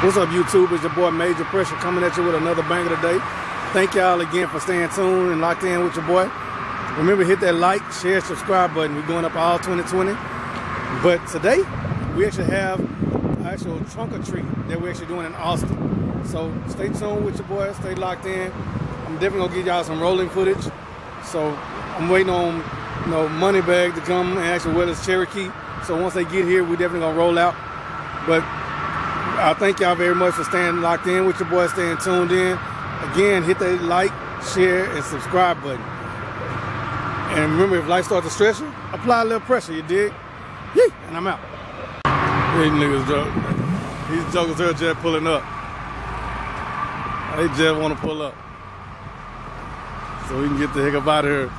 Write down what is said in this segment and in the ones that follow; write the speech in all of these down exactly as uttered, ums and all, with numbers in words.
What's up, YouTube? It's your boy Major Pressure coming at you with another banger today. Thank y'all again for staying tuned and locked in with your boy. Remember, hit that like, share, subscribe button. We're going up all twenty twenty. But today, we actually have an actual trunk or treat that we're actually doing in Austin. So stay tuned with your boy. Stay locked in. I'm definitely going to give y'all some rolling footage. So I'm waiting on, you know, Moneybag to come and actually wear this Cherokee. So once they get here, we're definitely going to roll out. But I thank y'all very much for staying locked in with your boy, staying tuned in. Again, hit that like, share, and subscribe button. And remember, if life starts to stress you, apply a little pressure, you dig? Yee! And I'm out. These niggas, joke. These jokers are just pulling up. They just want to pull up. So we can get the heck up out of here.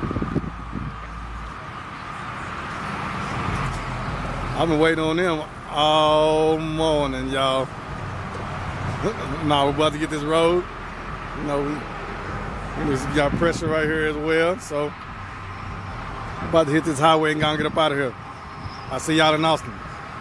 I've been waiting on them all morning, y'all. Now we're about to get this road. You know, we, we got pressure right here as well. So, about to hit this highway and gonna get up out of here. I'll see y'all in Austin.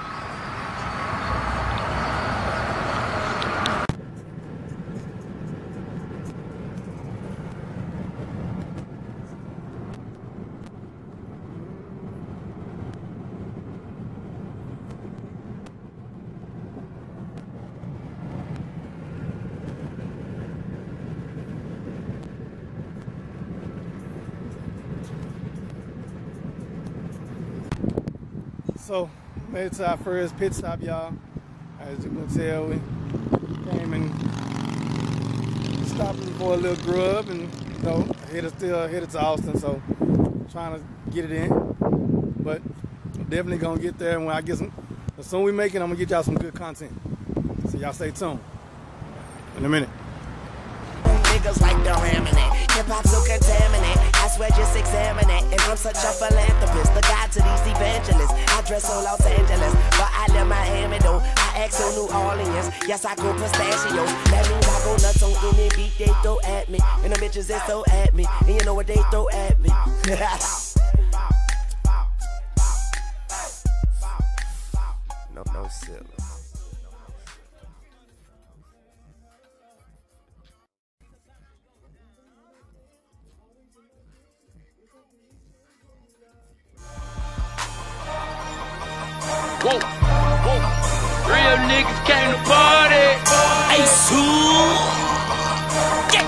So, made it to our first pit stop, y'all. As you can tell, we came and stopped for a little grub, and you know, headed still headed to Austin. So, trying to get it in, but I'm definitely gonna get there. And when I get some, as soon as we make it, I'm gonna get y'all some good content. So y'all stay tuned. In a minute. Niggas like the laminate, hip-hop so contaminate. I swear just examine it. And I'm such a philanthropist, the guide to these evangelists. I dress on Los Angeles, but I live Miami though. I act on New Orleans, yes I go pistachios. That means I go nuts on any beat they throw at me. And the bitches they throw at me, and you know what they throw at me. No, no silly. Whoa, whoa. Real niggas came to party. Ace who? Yeah.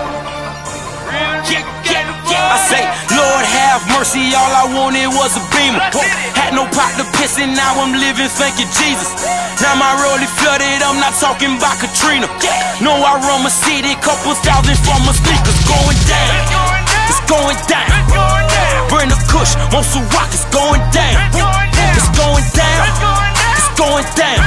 Real niggas came to party. I say, Lord have mercy, all I wanted was a beamer. Had no pot to piss in, now I'm living, thank you Jesus. Now my rollie flooded, I'm not talking about Katrina. No, I run my city, couple thousand for my sneakers. Going down, it's going down. Bring the kush, want some rock, it's going down. It's going down, it's going down.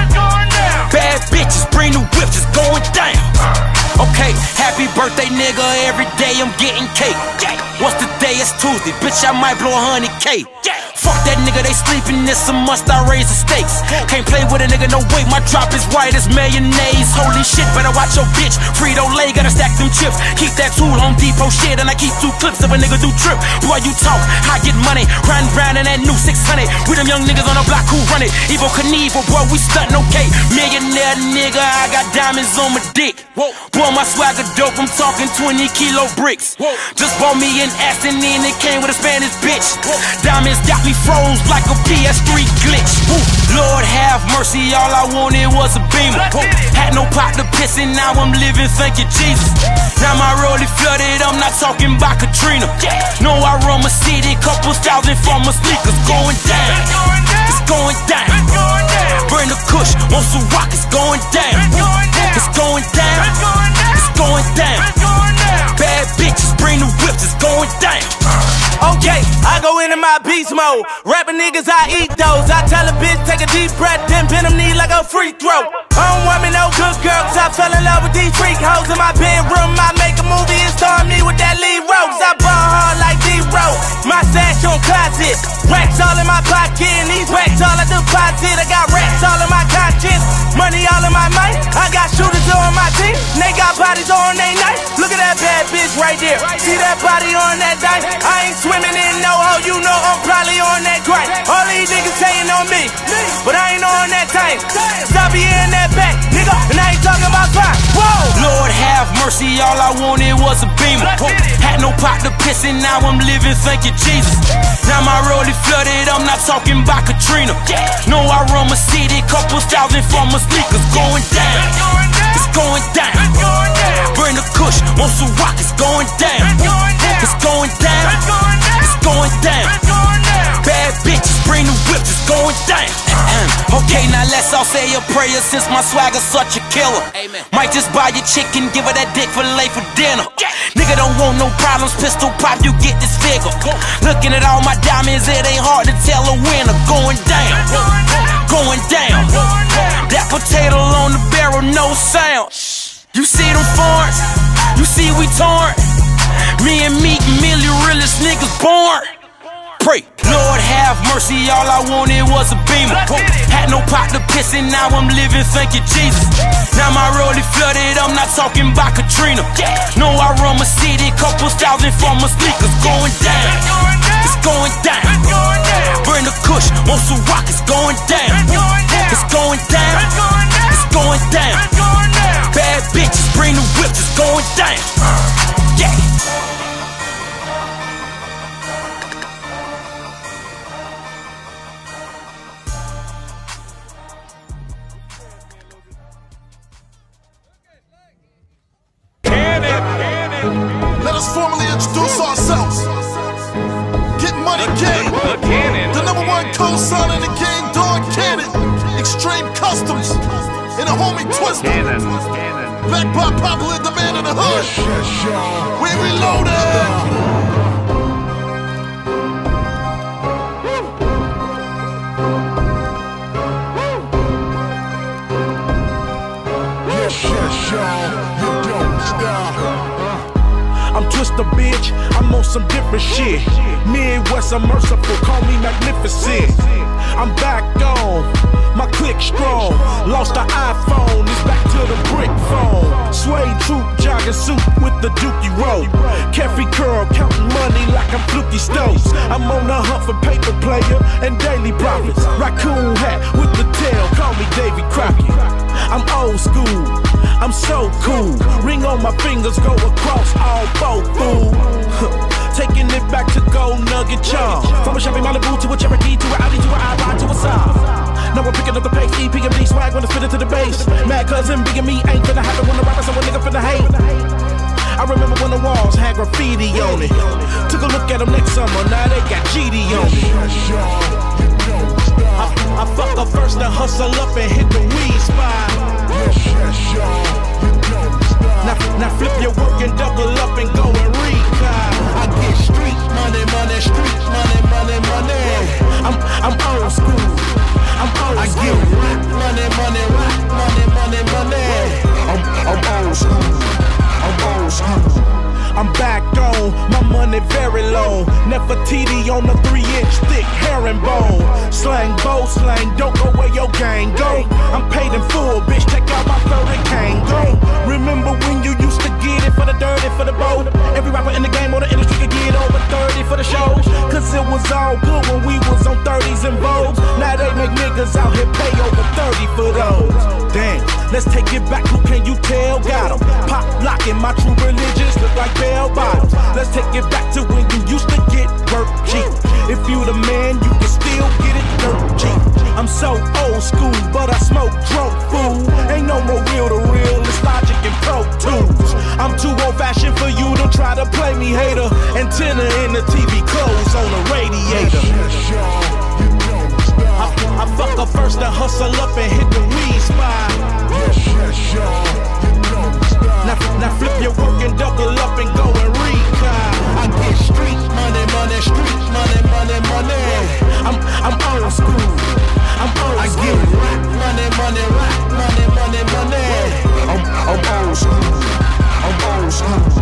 Bad bitches, bring the whips, it's going down. Okay, happy birthday nigga, every day I'm getting cake. What's the day? It's Tuesday, bitch I might blow a hundred K. Fuck that nigga, they sleeping, it's a must, I raise the stakes. Can't play with a nigga, no way, my drop is white as mayonnaise. Holy shit, better watch your bitch, Frito-Lay, gotta stack them chips. Keep that tool, Home Depot shit, and I keep two clips if a nigga do trip. Boy, you talk, I get money, riding round in that new six hundred. We them young niggas on the block who run it. Evil Knievel, boy, we stuntin' okay. Millionaire nigga, I got diamonds on my dick. Boy, my swagger dope, I'm talking twenty kilo bricks. Just bought me an Aston and it came with a Spanish bitch. Diamonds got me froze like a P S three glitch. Lord have mercy, all I wanted was a beamer. Had no pot to piss in, now I'm living, thank you Jesus. Now my rollie flooded, I'm not talking about Katrina. No, I run my city, couple thousand for my sneakers. Going down, it's going down. Bring the kush, want some rock, it's going down. It's going down, it's going down. Bad bitches, bring the whips, it's going down. Okay, I go into my beast mode. Rapping niggas, I eat those. I tell a bitch, take a deep breath, then bend them knee like a free throw. I don't want me no good girl, cause I fell in love with these freak hoes. In my bedroom, I make a movie and star me with that lead rose. I ball hard like D-Row. My stash on closet. Racks all in my pocket, and these racks all I deposit. I got racks all in my conscience. Money all in my mind. I got shooters on my team. They got bodies on they night. Look at that bad bitch right there. See that body on that dice? I ain't swimming in no hole, you know I'm probably on that grind. All these niggas saying on me, but I ain't on that time. Stop being that back, nigga. five, whoa. Lord have mercy, all I wanted was a beamer. Had no pot to piss in, now I'm living, thank you Jesus. Now my rollie flooded, I'm not talking about Katrina. No, I run my city, couple thousand for my sneakers. Going down, it's going down. Bring the kush, want some rock, it's going down. It's going down, it's going down. Bad bitches, bring the whips, it's going down. Okay, now let's all say a prayer since my swagger's such a killer. Amen. Might just buy your chicken, give her that dick for late for dinner. Nigga don't want no problems, pistol pop, you get this figure. Looking at all my diamonds, it ain't hard to tell a winner. Going down, going down. That potato on the barrel, no sound. You see them farms, you see we torn. Me and Meek Millie, realest niggas born. Pray, Lord have mercy, all I wanted was a beamer. Had no pot to piss in, now I'm living, thank you Jesus. Now my rollie flooded, I'm not talking about Katrina. No, I run my city, couple thousand for my sneakers. Going down, it's going down. Bring the kush, want some rock, it's going down. It's going down, it's going down. Bad bitches, bring the whips, it's going down. Yeah. Let us formally introduce ourselves. Get Money Gang, the number one co-signer in the game, Dawn Cannon, Extreme Customs, and the homie Twister. Backed by popular demand in the hood. We reloaded. I'm Twister, bitch, I'm on some different shit. Midwest, I'm merciful, call me magnificent. I'm back on, my click strong. Lost the iPhone, it's back to the brick phone. Suede troop, jogging suit with the dookie rope. Carefree curl, counting money like I'm Fluky Stokes. I'm on the hunt for paper player and daily profits. Raccoon hat with the tail, call me Davy Crockett. I'm old school, I'm so cool. Ring on my fingers, go across all four, fool. Taking it back to Gold Nugget Charm. From a Chevy Malibu to a Cherokee to an Audi to an I-Ride to a Saab. Now we're picking up the pace, E P M D swag when it's fitted to the base. Mad cousin, big and me ain't finna happen when the rapper, so a nigga finna hate. I remember when the walls had graffiti on it. Took a look at them next summer, now they got G D on it. I, I fuck up first and hustle up and hit the weed spot. Now, now flip your work and double up and go and recline. I get street money, money, street money, money, money. I'm, I'm old school. I'm old school. I get rock money, money, rock money, money, money. I'm, I'm old school. I'm old school. I'm back on, my money very low. Nefertiti on the three inch thick herringbone. Slang, bow slang, don't go where your gang go. I'm paid in full, bitch, check out my thirty cane go. Remember when you used to get it for the dirty, for the boat? Every rapper in the game or the industry could get over thirty for the show. Cause it was all good when we was on thirties and Vogues. Now they make niggas out here pay over thirty for those. Damn, let's take it back, who can you tell? Got 'em. Pop locking, my true religions look like bell bottoms. Let's take it back to when you used to get work cheap. If you the man, you can still get it dirt cheap. I'm so old school, but I smoke drunk fool. Ain't no more real to real, it's Logic and Pro Tools. I'm too old fashioned for you to try to play me, hater. Antenna in the T V, clothes on the radiator. I, I fuck up first and hustle up and hit the weed spot. Now, now flip your work and double up and go and recline. I get street money, money, street money, money, money. I'm, I'm old school. I'm old school. I get rock money, money, rock money, money, money. I'm, I'm old school. I'm old school.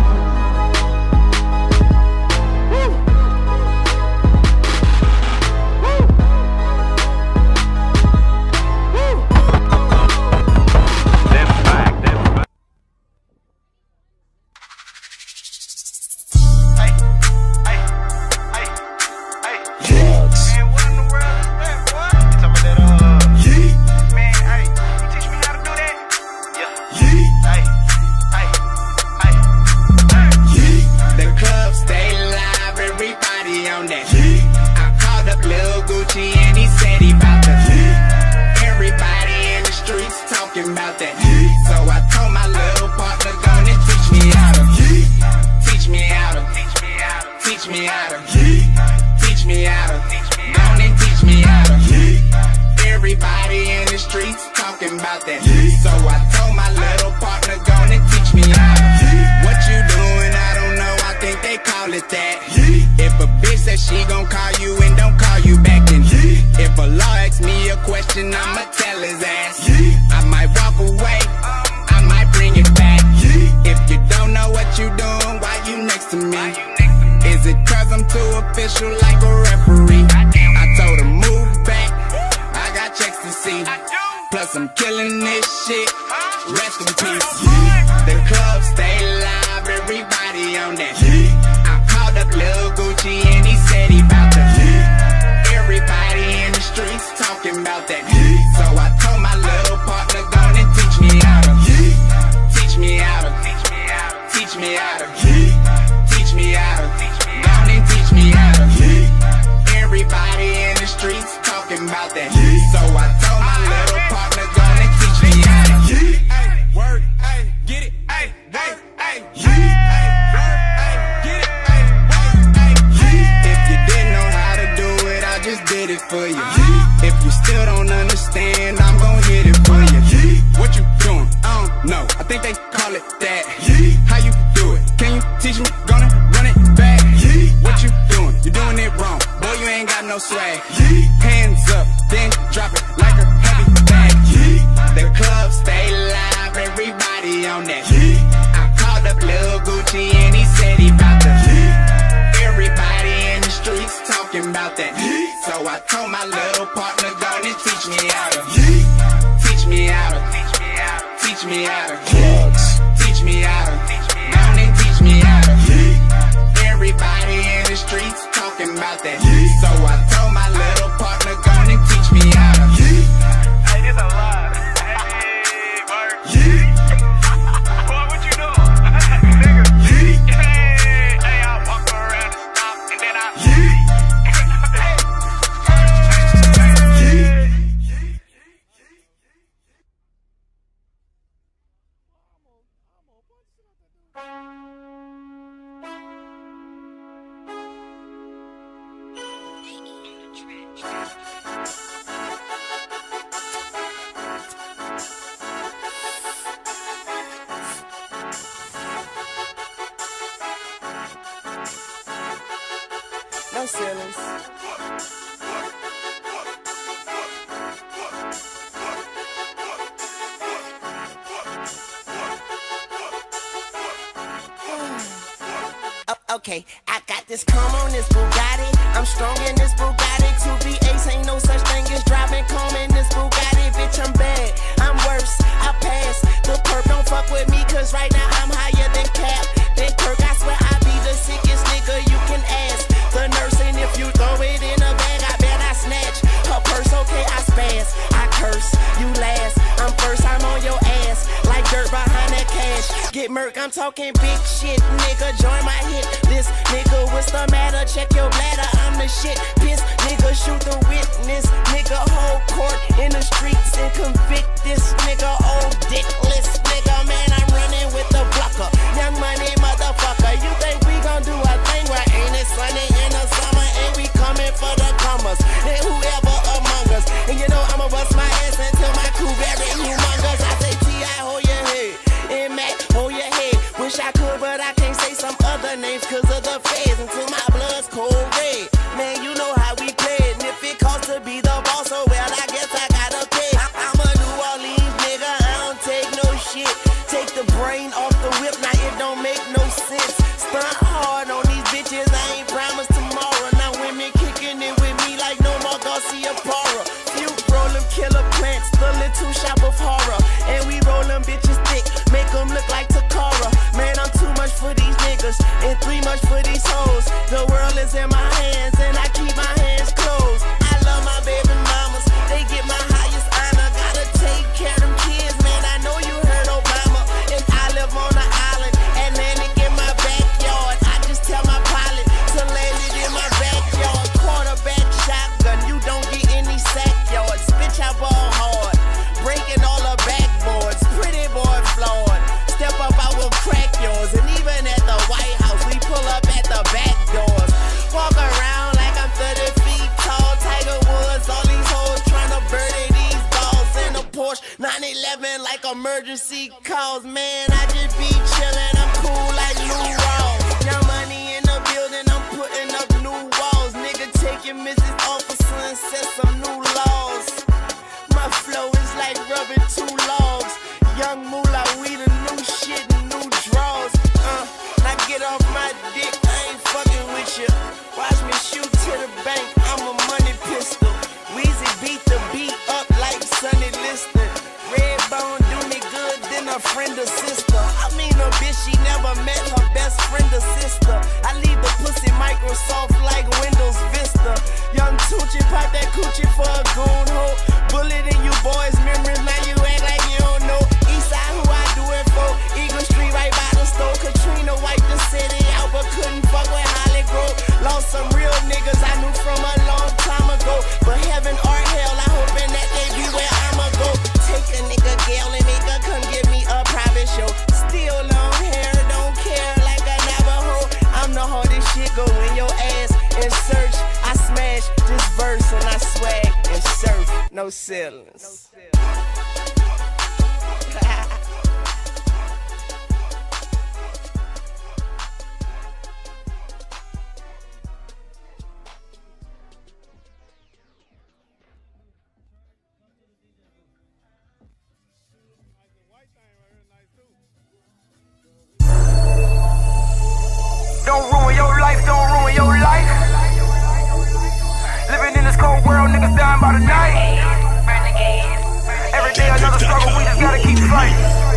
talking about that. So I told my little partner, go and teach me how to. Teach me how to. Teach me how to. Teach me how to. Go and teach me how to. Everybody in the streets talking about that. So I told my little partner, go and teach me how to. What you doing? I don't know. I think they call it that. If a bitch says she gon' call you and don't call you back, then if a law asks me a question, I'ma tell his ass. I might walk away, I might bring it back. If you don't know what you doing, why you next to me? Is it cause I'm too official like a referee? I told her move back, I got checks to see. Plus I'm killing this shit, rest in peace. The club stay live, everybody on that. I called up Lil Gucci and he said he bout to. Everybody in the streets talking about that. So I told my little partner, go and teach me how to. Teach me how to. Teach me how to. Teach me how to. Go and teach me how to. Everybody in the streets talking about that. So I told my little partner, go and teach me how to. Hey, work, hey, get it, hey, work, hey, hey, work, hey, get it, hey, work, hey. If you didn't know how to do it, I just did it for you. If you still don't understand, I'm gon' hit it for you. What you doing? I don't know. I think they call it that. How you do it? Can you teach me? Gonna run it back. What you doing? You doing it wrong. Boy, you ain't got no swag. Hands up, then drop it like a heavy bag. The club stay live, everybody on that. I called up Lil Gucci and he said he bout to. Everybody in the streets talking about that. So I told my little partner, go and teach me how to. Teach me how to. Teach me how to. Teach me how to. Go and teach me how to. Everybody in the streets talking about that. So I told my little partner, go and teach me how to. Hey, this a lot. Hey, Mark. Boy, what you doing? Nigga. Hey, hey, I walk around and stop, and then I. No ceilings. Okay, I got this calm on this Bugatti. I'm strong in this Bugatti. Two V eights ain't no such thing as driving calm in this Bugatti. Bitch, I'm bad, I'm worse, I pass. The perp don't fuck with me, cause right now I'm higher than Cap. Then Kirk, I swear I be the sickest nigga you can ask. The nurse, and if you throw it in a bag, I bet I snatch her purse. Okay, I spaz, I curse, you last. I'm first, I'm on your ass, like dirt behind that cash. Get murk, I'm talking big shit, nigga, join my hit. This nigga, what's the matter? Check your bladder, I'm the shit. Piss, nigga, shoot the witness. Nigga, hold court in the streets and convict this nigga. Old dickless nigga, man, I'm running with the blocker. Young money, motherfucker. You think we gon' do a thing where ain't it sunny in the summer? And we coming for the comers. Then whoever among us. And you know I'ma bust my ass until my crew very humongous. I say T I, hold your head. And Mac, hold your head. Wish I could, but I can't say some other names cause of the feds until my blood's cold red. Man, you know how we play it. And if it costs to be the boss, oh well, I guess I gotta pay. I I'm a New Orleans nigga, I don't take no shit. Take the brain off the whip, now it don't make no sense. Stunt hard on these bitches, I ain't promised tomorrow. Now women kicking it with me like no more Garcia Parra. Few roll them killer plants, the little shop of horror. And we roll them bitches thick, make them look like Takara. Man, I'm too much for these niggas and three much for these hoes. The world is in my hands and I keep my hands closed. I love my baby mamas, they get my highest honor. Gotta take care of them kids, man, I know you heard Obama. And I live on the island, Atlantic in my backyard. I just seven like emergency calls. Man, I just be chillin', I'm cool like Lou Rawls. Young money in the building, I'm putting up new walls. Nigga taking Missus Officer and set some new laws. My flow is like rubbing two logs. Young moolah, we the new shit and new draws. Uh, now get off my dick, I ain't fucking with you. Watch me shoot to the bank, I'm a money pistol. Weezy beat the beat up like Sonny Liston. Red bone do me good, then a friend or sister. I mean a bitch, she never met her best friend or sister. I leave the pussy Microsoft like Windows Vista. Young Tucci pop that coochie for a goon hoe. Bullet in you boys' memories, now you act like you don't know. Eastside who I do it for. Eagle Street right by the store. Katrina wiped the city out but couldn't fuck with Holly Grove. Lost some real niggas I knew from a long time ago. But heaven or hell, I hoping that they be where I'ma go. Take a nigga, girl, and nigga come give me a private show. Still long hair, don't care like a Navajo. I'm the hardest shit, go in your ass and search. I smash this verse and I swag and surf. No ceilings. Don't ruin your life, don't ruin your life. Living in this cold world, niggas dying by the night. Every day another struggle, we just gotta keep fighting.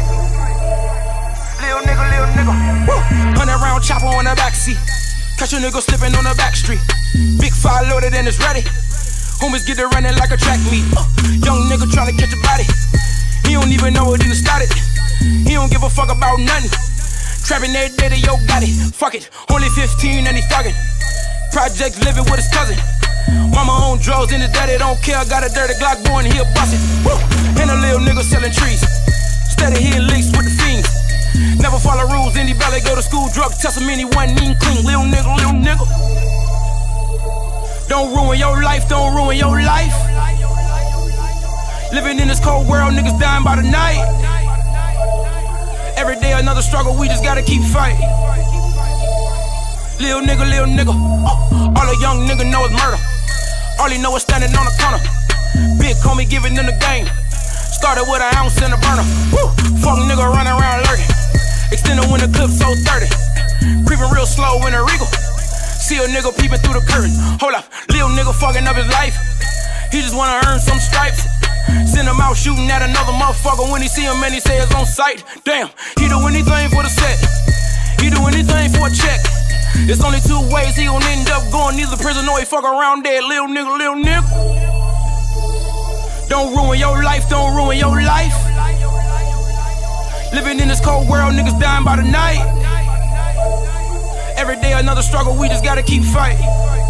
Lil nigga, lil nigga. Woo. Hundred round chopper on the backseat. Catch a nigga slipping on the back street. Big fire loaded and it's ready. Homies get it running like a track meet. Uh, young nigga trying to catch a body. He don't even know it even started. He don't give a fuck about nothing. Trapping every day to yo got it. Fuck it, only fifteen and he thuggin'. Project living with his cousin. Mama on drugs and his daddy don't care. Got a dirty Glock boy and he'll bust it. Woo. And a little nigga selling trees. Steady hitting leaks with the fiends. Never follow rules, in the belly go to school. Drug test him and he wasn't even clean. Little nigga, little nigga. Don't ruin your life, don't ruin your life. Living in this cold world, niggas dying by the night. Every day another struggle, we just gotta keep fighting. Lil nigga, lil nigga. Uh, all a young nigga know is murder. All he know is standing on the corner. Big homie giving them the game. Started with an ounce in the burner. Woo. Fuck nigga running around lurking. Extended when the clip so thirty. Creeping real slow in a regal. See a nigga peeping through the curtain. Hold up, lil nigga fucking up his life. He just wanna earn some stripes. Send him out shooting at another motherfucker. When he see him and he say it's on sight. Damn, he do anything for the set. He do anything for a check. There's only two ways he gon' end up going. Either prison or he fuck around dead. Lil nigga, lil nigga. Don't ruin your life, don't ruin your life. Living in this cold world, niggas dying by the night. Every day another struggle, we just gotta keep fighting.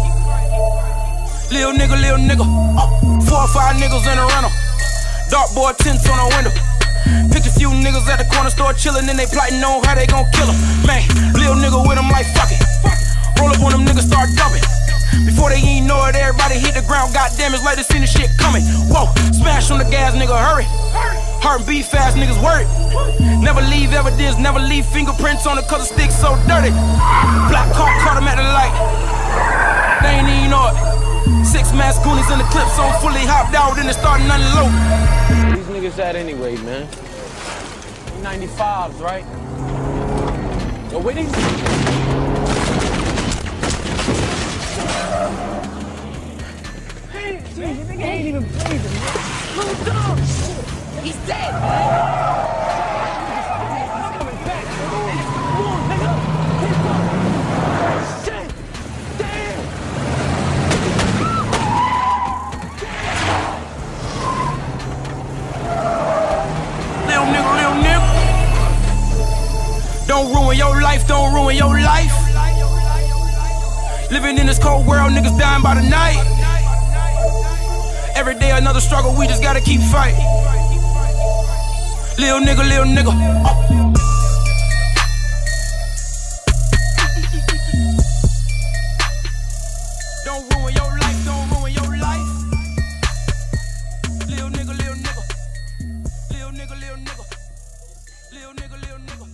Lil nigga, lil nigga. Uh, four or five niggas in a rental. Dark boy tints on the window. Picked a few niggas at the corner store chillin' and they plotting on how they gon' kill him. Man, lil nigga with him like fuck it. Roll up on them niggas, start dumping. Before they ain't know it, everybody hit the ground. Goddamn, it's like they seen the shit coming. Whoa, smash on the gas, nigga, hurry. Heart and beat fast, niggas worried. Never leave evidence, never leave fingerprints on it cause the stick's so dirty. Black car caught him at the light. They ain't even know it. Six mass goonies in the clip, so I'm fully hopped out and it's starting unload. These niggas at anyway, man. ninety-fives, right? Yo, where these? Hey, see, the nigga ain't even breathing, man. Look down. He's dead, man. He's coming back. Come on, nigga. Hit him. Shit. Damn. Little nigga, little nigga. Don't ruin your life, don't ruin your life. Living in this cold world, niggas dying by the night. Every day another struggle, we just gotta keep fighting. Lil nigga, lil nigga. Uh. Don't ruin your life, don't ruin your life. Lil nigga, lil nigga. Lil nigga, lil lil nigga. Lil nigga, lil nigga.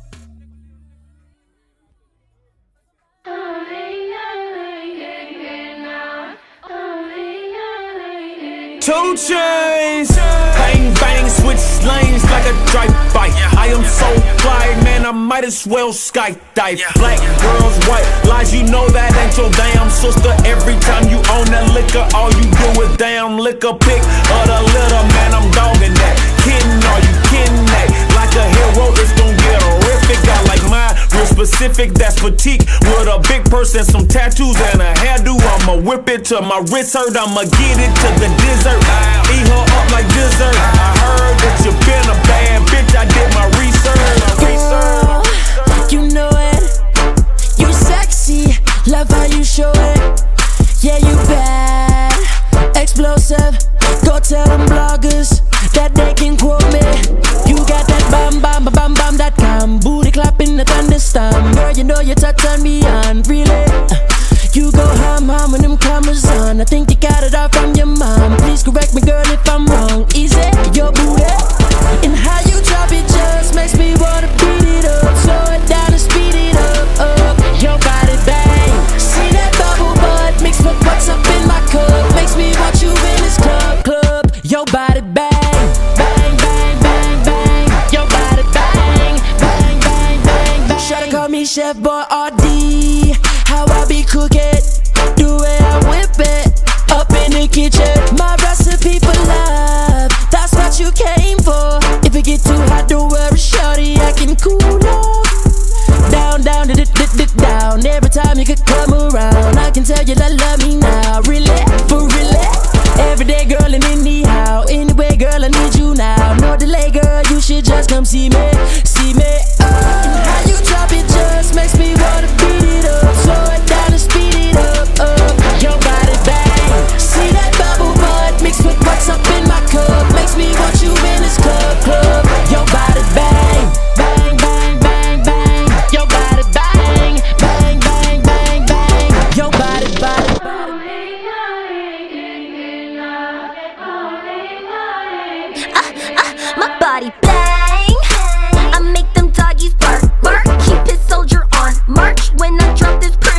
Two chains, bang bang, switch lanes like a drive-by. I am so fly, man, I might as well skydive. Black girls, white lies, you know that ain't your damn sister. Every time you own that liquor, all you do is damn liquor. Pick of the litter, man, I'm dogging that. Kidding, are you kidding that? Like a hero, it's gon' get horrific. I like mine real specific, that's petite, with a big purse and some tattoos and a hairdo. I'ma whip it till my wrist hurt, I'ma get it to the dessert. Eat her up like dessert. I heard that you been a bad bitch, I did my research. Girl, you know it, you sexy, love how you show it. Yeah, you bad, explosive. Go tell them bloggers that they can quote me. You got that bam bam bam bam, that calm booty clapping the thunderstorm. Girl, you know you touch on me on, really. You go ham ham when them cameras on. I think you got it all from your mom. Please correct me, girl, if I'm wrong. Easy, your booty and how you drop it just makes me wanna beat it up. Slow it down and speed it up, up. Your body bang. See that bubble butt mixed with what's up in my cup. Makes me want you in this club, club. Your body bang, bang, bang, bang, bang. Your body bang, bang, bang, bang, bang. Shawty call me Chef Boy R D. How I be cooking, the way I whip it up in the kitchen. My recipe for love, that's what you came for. If it get too hot, don't worry, shawty, I can cool off. Down, down, d d d down. Every time you could come around, I can tell you that love me now. Really, for really. Everyday girl and anyhow, anyway, girl, I need you now. No delay, girl, you should just come see me, see me. Oh, and how you drop it just makes me wanna beat it up. Slow it down and speed it up, up. Your body bang. See that bubble butt mixed with what's up in my cup. Makes me want you in this club, club. Your body bang, bang, bang, bang, bang. Your body bang, bang, bang, bang, bang. Your body, body. My body bang, I make them doggies bark, bark. Keep his soldier on march when I drop this.